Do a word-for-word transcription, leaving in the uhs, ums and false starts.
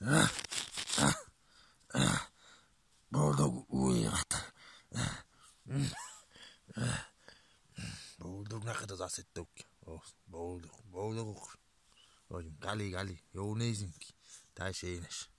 Boldog új évet! Boldog neked az asszettók. Boldog, boldogok vagyunk. Gali, gali, jól nézünk ki. Te is énes.